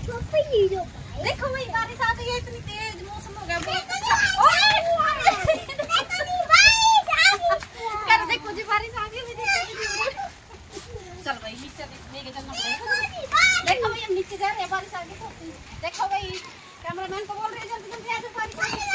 देखो भाई बारिश आ गई है, इतनी तेज मौसम हो गया। देखो जी बारिश आ गई। चल भाई नीचे लेके चलना पड़ेगा। देखो भाई हम नीचे जा रहे हैं, बारिश आ गई तो देखो भाई कैमरामैन को बोल रहे हैं जल्दी जल्दी आ जाओ, बारिश आ गई।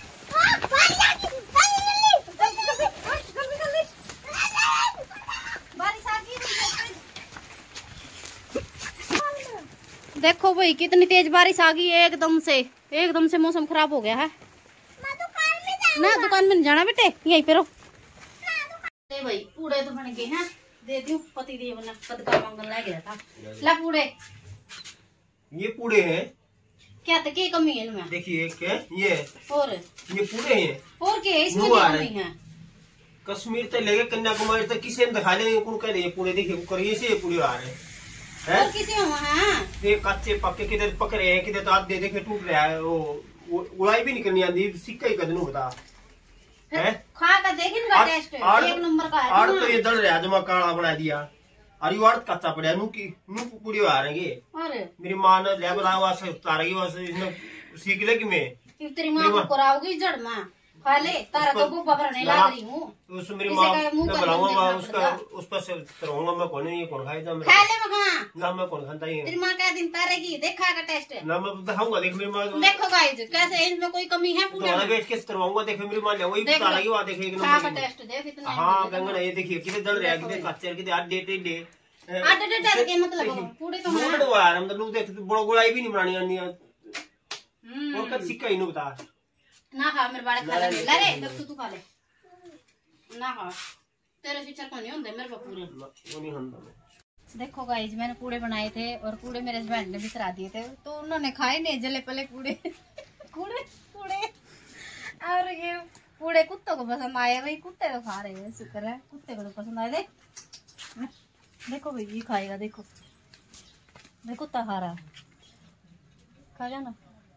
देखो भाई कितनी तेज बारिश आ गई है, एकदम से मौसम खराब हो गया है। ना दुकान में नहीं जाना बेटे, यहीं पे रहो। भाई पूड़े तो बन गए हैं, दे दूं पति देव ने कदका मंगल ले गया था। ला पूड़े, ये पूड़े हैं क्या तो क्या कमी है इनमें? देखिए क्या ये और ये पूड़े हैं और क्या है इसमें क्या कमी है? कश्मीर तक लेके कन्याकुमारी तक किसी ने दिखा ले कौन कह रहे पूड़े देखिए करिए से पूड़े आ रहे हैं। और किसी में ये कच्चे पक्के किधर पक रहे हैं, किधर तो आधे देखे टूट रहा है, वो उड़ाई भी नहीं करनी आती, सिक्का ही कदनू होता है। खा कर देख इनका टेस्ट एक नंबर का है। आड़ तो ये दल रहा जमा काला बना दिया, और ये आड़ कच्चा पड़ा नू पूड़ी आ रहे हैं। मेरी माँ ने ले बना हुआ से उतारेगी, बस इसने सीख ले कि मैं तेरी माँ को कराओगी जड़ में खा ले, तारा तो बुब्बा भरने लग रही हूँ। उस मेरी माँ मैं बनाऊंगा उसका उस पर से कराऊंगा मैं, कौन ये कौन खाएगा मैं, खा ले मखा ना मैं कौन खाता ही तेरी माँ क्या दिन तारेगी, देखा का टेस्ट ना मैं दिखाऊंगा। देख मेरी माँ देखो गाइस कैसे इसमें कोई कमी है पूरे में, बैठ के करवाऊंगा। देखो मेरी माँ वही तारेगी, वहाँ देखे एक नंबर का टेस्ट देख इतना। हाँ गंगा ये देखिए कितने दल रहा है, कितने कच्चे कितने आठ डेटे आटे के मतलब पूरे तो है मतलब देख बड़ा गुड़ाई भी नहीं बनानी आनी और कद सिक्का ही नहीं बता ना खा मेरे बाड़े खा ले ला रे जब तू खा ले ना खा तेरे फीचर को नहीं होंगे मेरे को पूरे वो नहीं होंगे। देखो गाइस मैंने पूड़े बनाए थे और पूड़े मेरे हस्बैंड ने बिसरा दिए थे, तो उन्होंने खाए नहीं जले पले पूड़े पूड़े पूड़े और ये पूड़े कुत्तों को पसंद आए भाई, कुत्ते तो खा रहे हैं, शुक्र है कुत्ते को तो पसंद आए। देख देखो भाई ये खाएगा, देखो देखो कुत्ता खा रहा है, खा जाना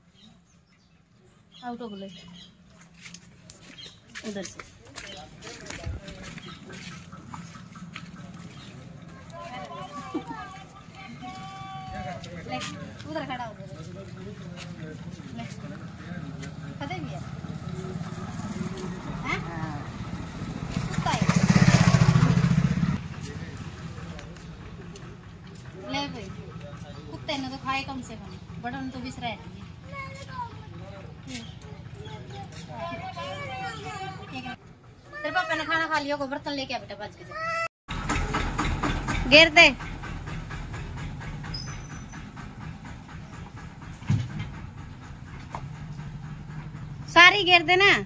आउट हो गए उधर से। उधर खड़ा हो गया खड़े भी है ले भाई कुत्ते ने तो खाए कम से कम, बड़न तो बिसरा है। तेरे पापा ने खाना खा लिया, को बर्तन लेके आ बेटा बच के गिर दे। सारी गिर दे ना,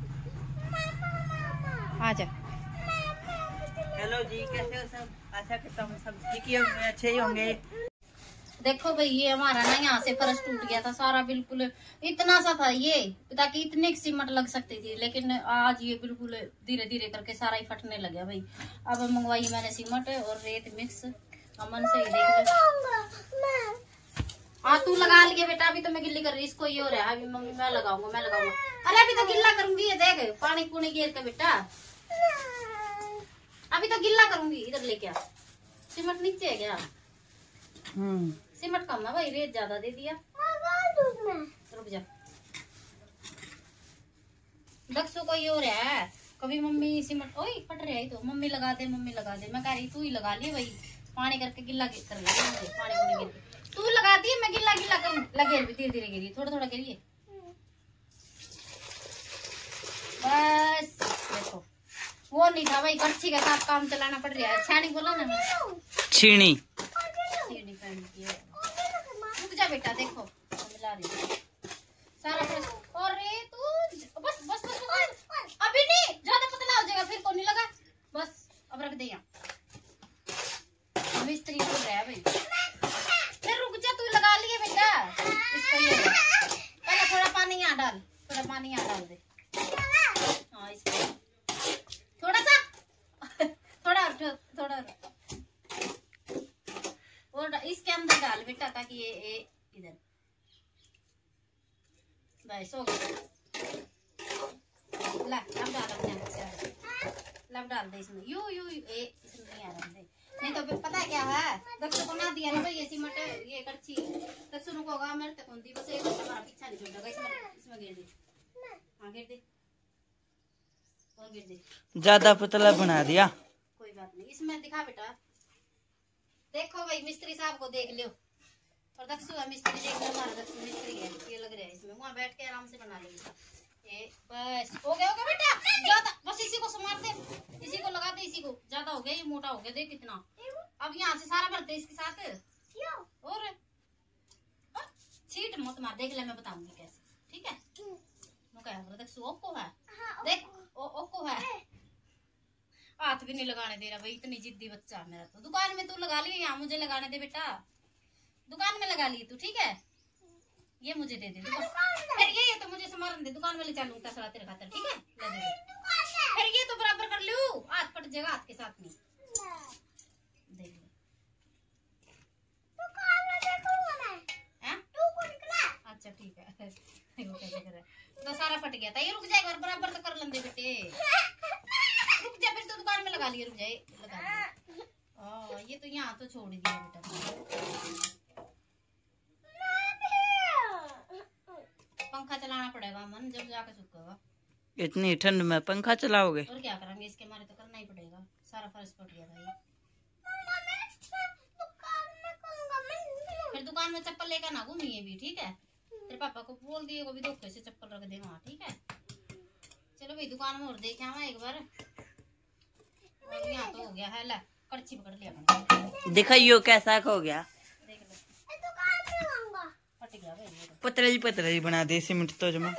आ जा। हेलो जी कैसे हो सब, आशा करता हूँ सब ठीक ही होंगे, अच्छे ही होंगे। देखो भाई ये हमारा ना यहाँ से फर्श टूट गया था सारा, बिल्कुल इतना सा था ये, ताकि इतने सीमेंट लग सकती थी, लेकिन आज ये बिल्कुल धीरे धीरे करके सारा ही फटने लग गया भाई। अब मंगवाई मैंने सीमेंट और रेत मिक्स, अमन से ही देख लो। हाँ तू लगा लिया बेटा, अभी तो मैं गिल्ली कर रही, इसको ये हो रहा है, अभी मम्मी मैं लगाऊंगा। अरे अभी तो गिल्ला करूंगी, ये देख पानी पुनी गिर के बेटा, अभी तो गिल्ला करूंगी। इधर लेके आ, सीमेंट नीचे है क्या? सीमेंट कम है भाई, रेत ज्यादा दे दिया। रुक जा, दक्षु को ये हो रहा है, कभी मम्मी सीमेंट ओए फट रहा है तो मम्मी लगा दे मम्मी लगा दे, मैं कह रही तू ही लगा लिया भाई, पानी करके गिल्ला कर ले, पानी पुनी गिर के तू लगा दिए, मैं गिल्ला गिल्ला करूँ। लगे भी धीरे धीरे गिरी, थोड़ा थोड़ा गिरिए बस। देखो वो नहीं था भाई, कच्ची के साथ काम चलाना पड़ रहा है। छानी बोला ना, छीनी रुक जा बेटा, देखो मिला रही सारा और रे तू बस बस बस बस अभी नहीं, ज्यादा पतला हो जाएगा फिर को नहीं लगा, बस अब रख दे यहाँ। मिस्त्री बोल रहा है भाई, फिर रुक जा, तू लगा लिए बेटा इसको। ये पहले थोड़ा पानी यहाँ डाल, थोड़ा पानी यहाँ डाल दे, हाँ इसको थोड़ा सा थोड़ा और इसके अंदर डाल बेटा, ताकि ये इधर बस हो गया। लब डाल अपने हाथ से, लब डाल दे इसमें, यू इसमें नहीं आ रहा, नहीं तो फिर पता है क्या है, दक्षु को ना दिया ना भाई ये सीमेंट ये कच्ची, दक्षु होगा मेरे तक होती बस एक हमारा पीछा नहीं छोड़ेगा इसमें गिर दे। हाँ गिर दे और गिर दे। ज्यादा पतला बना दिया। कोई बात नहीं इसमें दिखा बेटा। देखो भाई मिस्त्री साहब को देख लियो और दक्षु है मिस्त्री देख लो हमारा दक्षु मिस्त्री है ये लग रहा है इसमें वहाँ बैठ के आराम से बना लेंगे। ये बस हो गया बेटा ज्यादा बस इसी को संभाल दे इसी को लगा दे इसी को ज्यादा हो गया ये मोटा हो गया देख कितना। अब यहाँ से सारा भरते इसके साथ और छीट मत मार देख ले मैं बताऊंगी कैसे ठीक है। दक्षु ओको है देख ओको है हाथ भी नहीं लगाने दे रहा भाई इतनी जिद्दी बच्चा मेरा। तो दुकान में तू लगा ली यहाँ मुझे लगाने दे बेटा दुकान में लगा ली तू ठीक है। ये मुझे दे दे फिर ये तो मुझे संभाल दे दुकान में ले चलूँ तसला तेरे खातर ठीक है। फिर ये तो बराबर कर लू हाथ पट जाएगा हाथ के साथ में देख ले। अच्छा ठीक है कैसे कर तो सारा फट गया था ये रुक जाएगा और बराबर तो कर लेंगे बेटे रुक जा फिर तो दुकान में लगा लिए रुक जाए लगा दिया। ये तो यहाँ तो छोड़ दिया बेटा। पंखा चलाना पड़ेगा मन जब जाके सूखेगा। इतनी ठंड में पंखा चलाओगे और क्या करेंगे इसके मारे तो करना ही पड़ेगा सारा फर्श फट गया भाई। फिर दुकान में चप्पल लेकर ना घूमिए भी ठीक है। तेरे पापा को बोल दिए को भी धोखे से चप्पल रख दे वहाँ ठीक है। चलो भाई दुकान में और देखे हम एक बार और यहाँ तो हो गया है ला कड़छी पकड़ लिया दिखाइयो कैसा हो गया देख लो फट गया भाई पतली बना दे सीमेंट तो जमा।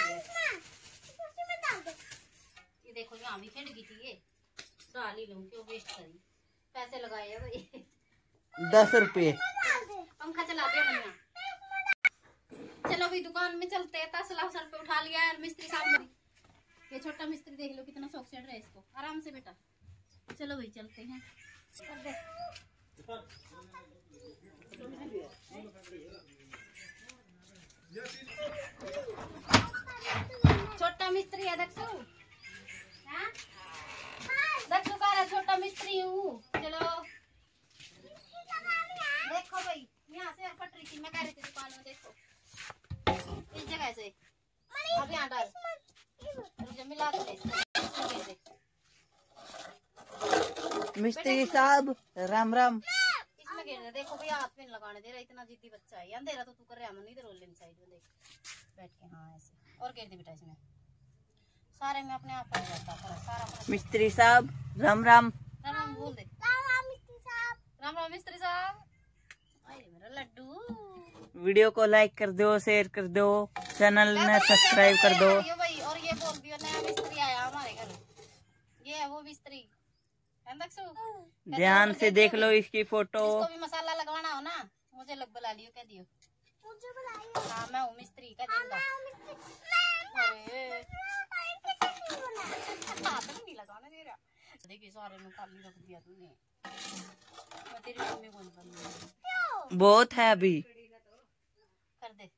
ये देखो यहाँ भी खेड़ गई थी ये डाल ही लूं क्यों वेस्ट करी पैसे लगाए है भाई 10 रुपए। पंखा चला दिया मैंने। चलो भाई दुकान में चलते हैं तसला सर पे उठा लिया है मिस्त्री साहब ये छोटा मिस्त्री देख लो कितना शौक चढ़ रहा है इसको आराम से बेटा। चलो भाई चलते हैं। छोटा मिस्त्री है दक्षु दक्षु का छोटा मिस्त्री हूँ। चलो देखो भाई यहाँ से फट रही थी मैं कह रही थी दुकान में देखो इस जगह से अब यहाँ डाल मिला दे मिस्त्री साहब राम राम। इसमें गिर दे देखो भैया हाथ में लगाने दे रहा इतना जिद्दी बच्चा है अंधेरा तो तू कर रहा है इधर रोलिंग साइड में देख बैठ के। हाँ ऐसे और गिर दे बेटा इसमें सारे में अपने आप हो जाता है सारा। मिस्त्री साहब राम राम। राम राम बोल दे राम राम मिस्त्री साहब मेरा लड्डू। वीडियो को लाइक कर दो शेयर कर दो चैनल में सब्सक्राइब कर दो भाई। और ये बोल दियो नया मिस्त्री आया हमारे घर ये है वो मिस्त्री ध्यान से देख लो इसकी फोटो। इसको भी मसाला लगवाना हो ना मुझे लग बुला लियो कह दियो मुझे बुलाइयो। हाँ मैं हूँ मिस्त्री का देंगा। नहीं लगाने दे रहा देखिए सारे में खाली रख दिया तूने तेरी मम्मी कौन बनी बहुत है अभी कर दे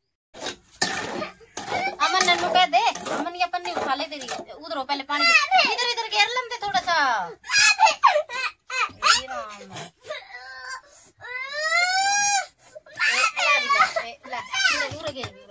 अमन नन्नू कह दे अमन ये पन्नी उठा ले तेरी उधर पहले पानी इधर इधर घेर लेंदे थोड़ा सा ला